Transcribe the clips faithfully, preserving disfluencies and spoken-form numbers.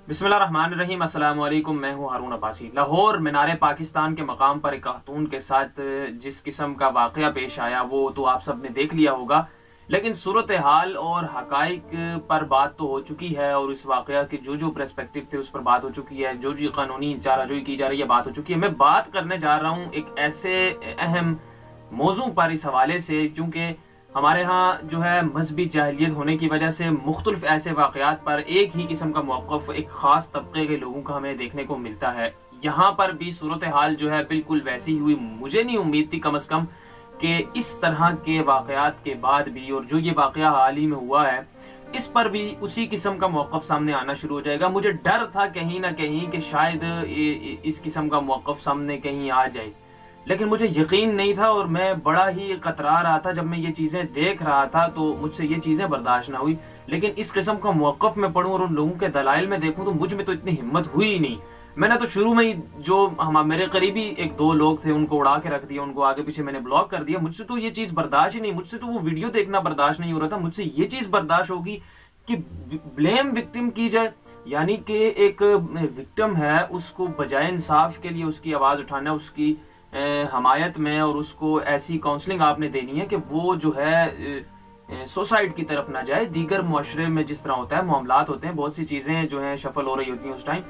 बिस्मिल्लाहिर्रहमानिर्रहीम। अस्सलाम वालेकुम। मैं हूं हारून अब्बासी। लाहौर मीनार पाकिस्तान के मकाम पर एक खातून के साथ जिस किस्म का वाकया पेश आया वो तो आप सब ने देख लिया होगा, लेकिन सूरत हाल और हकाइक पर बात तो हो चुकी है और इस वाकया के जो जो पर्सपेक्टिव थे उस पर बात हो चुकी है, जो जो कानूनी चाराजोई की जा रही है बात हो चुकी है। मैं बात करने जा रहा हूँ एक ऐसे अहम मौजू पर इस हवाले से, क्योंकि हमारे यहाँ जो है मजहबी जाहिलियत होने की वजह से मुख्तलिफ ऐसे वाकयात पर एक ही किस्म का मौक़िफ़ एक खास तबके के लोगों का हमें देखने को मिलता है। यहाँ पर भी सूरत हाल जो है बिल्कुल वैसी हुई। मुझे नहीं उम्मीद थी कम अज कम कि इस तरह के वाकयात के बाद भी, और जो ये वाकया हाल ही में हुआ है इस पर भी उसी किस्म का मौक़िफ़ सामने आना शुरू हो जाएगा। मुझे डर था कहीं ना कहीं कि शायद इस किस्म का मौक़िफ़ सामने कहीं आ जाए, लेकिन मुझे यकीन नहीं था और मैं बड़ा ही कतरा रहा था। जब मैं ये चीज़ें देख रहा था तो मुझसे ये चीज़ें बर्दाश्त ना हुई, लेकिन इस किस्म का मौक़िफ़ में पढ़ूं और उन लोगों के दलाइल में देखूं तो मुझ में तो इतनी हिम्मत हुई ही नहीं। मैंने तो शुरू में ही जो हम मेरे करीबी एक दो लोग थे उनको उड़ा के रख दिया, उनको आगे पीछे मैंने ब्लॉक कर दिया। मुझसे तो ये चीज़ बर्दाश्त ही नहीं, मुझसे तो वो वीडियो देखना बर्दाश्त नहीं हो रहा था। मुझसे ये चीज़ बर्दाश्त होगी कि ब्लेम विक्टिम की जाए, यानी कि एक विक्टिम है उसको बजाय इंसाफ के लिए उसकी आवाज़ उठाना, उसकी हमायत में, और उसको ऐसी काउंसलिंग आपने देनी है कि वो जो है सोसाइड की तरफ ना जाए। दीगर मुआशरे में जिस तरह होता है, मामलात होते हैं, बहुत सी चीजें जो हैं शफल हो रही होती हैं, उस टाइम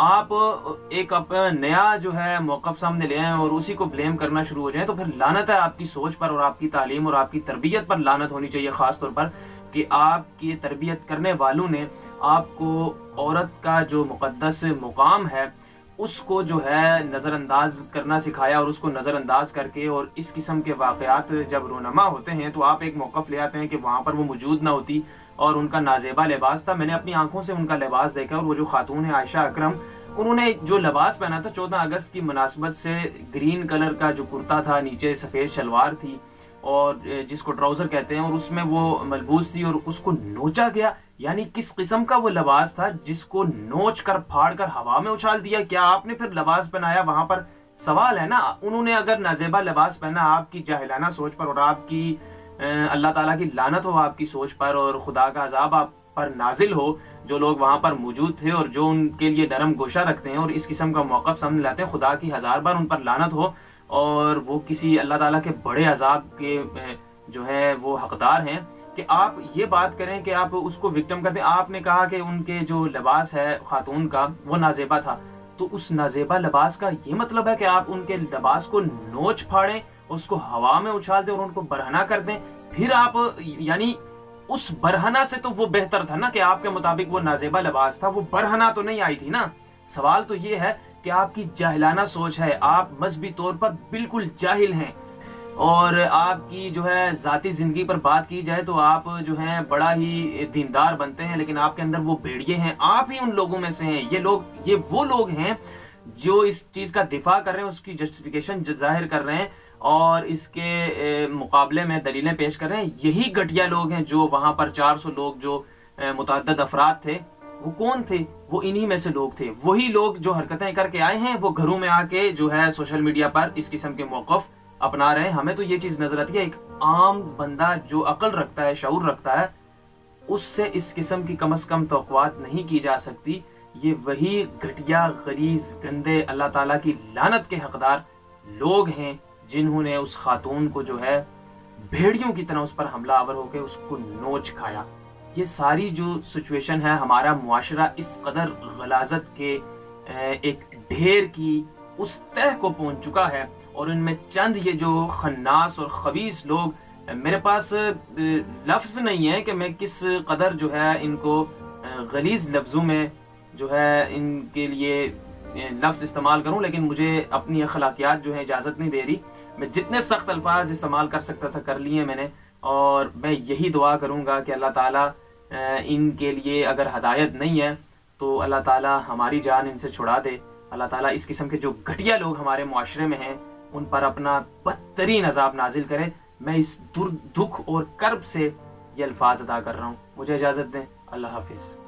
आप एक नया जो है मौक़िफ़ सामने ले आए और उसी को ब्लेम करना शुरू हो जाए तो फिर लानत है आपकी सोच पर और आपकी तालीम और आपकी तरबियत पर लानत होनी चाहिए। खास तौर पर कि आपकी तरबियत करने वालों ने आपको औरत का जो मुक़द्दस मुकाम है उसको जो है नज़रअंदाज करना सिखाया, और उसको नज़रअंदाज करके और इस किस्म के वाक़यात जब रोनमा होते हैं तो आप एक मौक़िफ़ ले आते हैं कि वहाँ पर वो मौजूद ना होती और उनका नाजेबा लिबास था। मैंने अपनी आंखों से उनका लिबास देखा और वो जो खातून है आयशा अकरम, उन्होंने जो लिबास पहना था चौदह अगस्त की मुनासबत से, ग्रीन कलर का जो कुर्ता था, नीचे सफ़ेद शलवार थी और जिसको ट्राउज़र कहते हैं, और उसमें वो मलबूस थी और उसको नोचा गया। यानी किस किस्म का वो लिबास था जिसको नोच कर फाड़ कर हवा में उछाल दिया। क्या आपने फिर लिबास पहनाया? वहां पर सवाल है ना। उन्होंने अगर नाजेबा लिबास पहना, आपकी जाहिलाना सोच पर और आपकी अल्लाह ताला की लानत हो आपकी सोच पर और खुदा का अजाब आप पर नाजिल हो, जो लोग वहां पर मौजूद थे और जो उनके लिए नरम गोशा रखते हैं और इस किस्म का मौक़िफ़ सामने लाते हैं, खुदा की हजार बार उन पर लानत हो और वो किसी अल्लाह ताला के बड़े अजाब के जो है वो हकदार हैं कि आप ये बात करें कि आप उसको विक्टिम करते हैं। आपने कहा कि उनके जो लिबास है खातून का वो नाजेबा था, तो उस नाजेबा लिबास का ये मतलब है कि आप उनके लिबास को नोच फाड़ें, उसको हवा में उछाल दें और उनको बरहना कर दें। फिर आप, यानी उस बरहना से तो वो बेहतर था ना कि आपके मुताबिक वो नाजेबा लिबास था, वो बरहना तो नहीं आई थी ना। सवाल तो ये है कि आपकी जाहिलाना सोच है, आप मजहबी तौर पर बिल्कुल जाहिल हैं और आपकी जो है जाती जिंदगी पर बात की जाए तो आप जो है बड़ा ही दीनदार बनते हैं, लेकिन आपके अंदर वो भेड़िए हैं। आप ही उन लोगों में से हैं। ये लोग, ये वो लोग हैं जो इस चीज का दिफा कर रहे हैं, उसकी जस्टिफिकेशन जाहिर कर रहे हैं और इसके मुकाबले में दलीलें पेश कर रहे हैं। यही घटिया लोग हैं जो वहां पर चार सौ लोग जो मुतअद्दिद अफराद थे, वो कौन थे? वो इन्हीं में से लोग थे। वही लोग जो हरकतें करके आए हैं वो घरों में आके जो है सोशल मीडिया पर इस किस्म के मौक़िफ़ अपना रहे हैं। हमें तो ये चीज नजर आती है, एक आम बंदा जो अकल रखता है, शऊर रखता है, उससे इस किस्म की कम से कम तवक्कुआत नहीं की जा सकती। ये वही घटिया, गलीज, गंदे, अल्लाह ताला की लानत के हकदार लोग हैं जिन्होंने उस खातून को जो है भेड़ियों की तरह उस पर हमला आवर होकर उसको नोच खाया। ये सारी जो सिचुएशन है, हमारा मुआशरा इस कदर गलाजत के एक ढेर की उस तह को पहुंच चुका है और इनमें चंद ये जो खन्नास और खबीस लोग, मेरे पास लफ्ज नहीं है कि मैं किस कदर जो है इनको गलीज लफ्जों में जो है इनके लिए लफ्ज इस्तेमाल करूं, लेकिन मुझे अपनी अखलाकियात जो है इजाजत नहीं दे रही। मैं जितने सख्त अल्फाज इस्तेमाल कर सकता था कर लिए मैंने, और मैं यही दुआ करूंगा कि अल्लाह ताला इनके लिए अगर हदायत नहीं है तो अल्लाह ताला हमारी जान इनसे छुड़ा दे। अल्लाह ताला इस किस्म के जो घटिया लोग हमारे मुआशरे में हैं उन पर अपना बदतरीन अजाब नाजिल करे। मैं इस दुख और कर्ब से ये अल्फाज अदा कर रहा हूँ। मुझे इजाजत दें। अल्लाह हाफिज।